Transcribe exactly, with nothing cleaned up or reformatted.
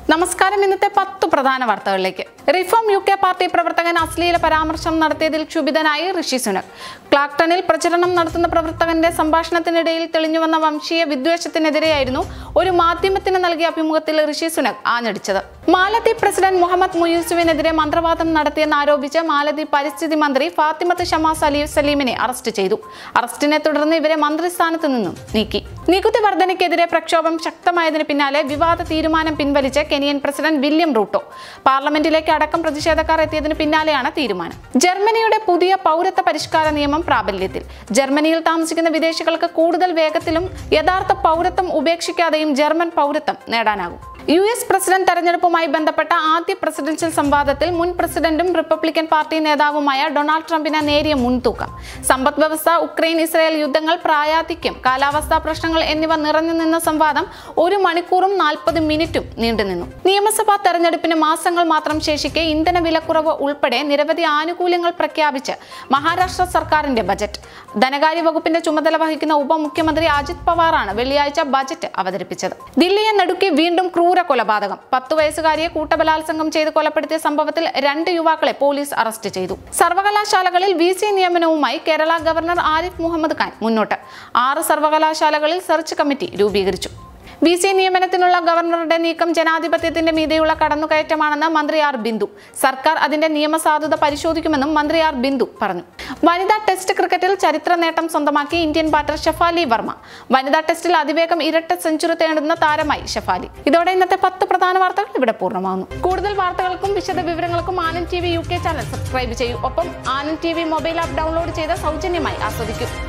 നമസ്കാരം. ഇന്നത്തെ പത്ത് പ്രധാന വാർത്തകളിലേക്ക്. റിഫോം യു കെ പാർട്ടി പ്രവർത്തകൻ അശ്ലീല പരാമർശം നടത്തിയതിൽ ക്ഷുഭിതനായി ഋഷി സുനക്. ക്ലാക്ടണിൽ പ്രചരണം നടത്തുന്ന പ്രവർത്തകന്റെ സംഭാഷണത്തിനിടയിൽ തെളിഞ്ഞുവന്ന വംശീയ വിദ്വേഷത്തിനെതിരെയായിരുന്നു ഒരു മാധ്യമത്തിന് നൽകിയ അഭിമുഖത്തിൽ ഋഷി സുനക് ആഞ്ഞടിച്ചത്. മാലദ്വീപ് പ്രസിഡന്റ് മുഹമ്മദ് മുയൂസുവിനെതിരെ മന്ത്രവാദം നടത്തിയെന്നാരോപിച്ച് മാലദ്വീപ് പരിസ്ഥിതി മന്ത്രി ഫാത്തിമത്ത് ഷമാസ് അലി സലീമിനെ അറസ്റ്റ് ചെയ്തു. അറസ്റ്റിനെ തുടർന്ന് ഇവരെ മന്ത്രിസ്ഥാനത്ത് നിന്നും നീക്കി. നികുതി വർധനയ്ക്കെതിരെ പ്രക്ഷോഭം ശക്തമായതിന് പിന്നാലെ വിവാദ തീരുമാനം പിൻവലിച്ച് കെനിയൻ പ്രസിഡന്റ് വില്യം റൂട്ടോ. പാർലമെന്റിലേക്ക് അടക്കം പ്രതിഷേധക്കാർ എത്തിയതിന് പിന്നാലെയാണ് തീരുമാനം. ജർമ്മനിയുടെ പുതിയ പൗരത്വ പരിഷ്കാര നിയമം പ്രാബല്യത്തിൽ. ജർമ്മനിയിൽ താമസിക്കുന്ന വിദേശികൾക്ക് കൂടുതൽ വേഗത്തിലും യഥാർത്ഥ പൗരത്വം ഉപേക്ഷിക്കാതെയും ജർമ്മൻ പൗരത്വം നേടാനാകും. യു എസ് പ്രസിഡന്റ് തെരഞ്ഞെടുപ്പുമായി ബന്ധപ്പെട്ട ആദ്യ പ്രസിഡൻഷ്യൽ സംവാദത്തിൽ മുൻ പ്രസിഡന്റും റിപ്പബ്ലിക്കൻ പാർട്ടി നേതാവുമായ ഡൊണാൾഡ് ട്രംപിന് നേരിയ മുൻതൂക്കം. സമ്പദ് വ്യവസ്ഥ, ഉക്രൈൻ ഇസ്രായേൽ യുദ്ധങ്ങൾ, പ്രായാധിക്യം, കാലാവസ്ഥാ പ്രശ്നങ്ങൾ എന്നിവ നിറഞ്ഞു നിന്ന സംവാദം ഒരു മണിക്കൂറും നാൽപ്പത് മിനിറ്റും നീണ്ടുനിന്നു. നിയമസഭാ തെരഞ്ഞെടുപ്പിന് മാസങ്ങൾ മാത്രം ശേഷിക്കെ ഇന്ധന വിലക്കുറവ് ഉൾപ്പെടെ നിരവധി ആനുകൂല്യങ്ങൾ പ്രഖ്യാപിച്ച് മഹാരാഷ്ട്ര സർക്കാരിന്റെ ബജറ്റ്. ധനകാര്യ വകുപ്പിന്റെ ചുമതല വഹിക്കുന്ന ഉപമുഖ്യമന്ത്രി അജിത് പവാറാണ് വെള്ളിയാഴ്ച ബജറ്റ് അവതരിപ്പിച്ചത്. ദില്ലിയെ നടുക്കി വീണ്ടും ക്രൂര കൊലപാതകം. പത്തു വയസ്സുകാരിയെ കൂട്ടബലാത്സംഗം ചെയ്ത് കൊലപ്പെടുത്തിയ സംഭവത്തിൽ രണ്ട് യുവാക്കളെ പോലീസ് അറസ്റ്റ് ചെയ്തു. സർവകലാശാലകളിൽ വി സി നിയമനവുമായി കേരള ഗവർണർ ആരിഫ് മുഹമ്മദ് ഖാൻ മുന്നോട്ട്. ആറ് സർവകലാശാലകളിൽ സെർച്ച് കമ്മിറ്റി രൂപീകരിച്ചു. വി സി നിയമനത്തിനുള്ള ഗവർണറുടെ നീക്കം ജനാധിപത്യത്തിന്റെ മീതെയുള്ള കടന്നുകയറ്റമാണെന്ന് മന്ത്രി ആർ ബിന്ദു. സർക്കാർ അതിന്റെ നിയമസാധുത പരിശോധിക്കുമെന്നും മന്ത്രി ആർ ബിന്ദു പറഞ്ഞു. വനിതാ ടെസ്റ്റ് ക്രിക്കറ്റിൽ ചരിത്ര നേട്ടം സ്വന്തമാക്കി ഇന്ത്യൻ ബാറ്റർ ഷെഫാലി വർമ്മ. വനിതാ ടെസ്റ്റിൽ അതിവേഗം ഇരട്ട സെഞ്ചുറി നേടുന്ന താരമായി ഷെഫാലി. ഇതോടെ ഇന്നത്തെ പത്ത് പ്രധാന വാർത്തകൾ ഇവിടെ പൂർണ്ണമാകുന്നു. കൂടുതൽ വാർത്തകൾക്കും വിശദ വിവരങ്ങൾക്കും Anand T V U K channel subscribe ചെയ്യൂ. ഒപ്പം Anand T V mobile app download ചെയ്ത് സൗജന്യമായി ആസ്വദിക്കൂ.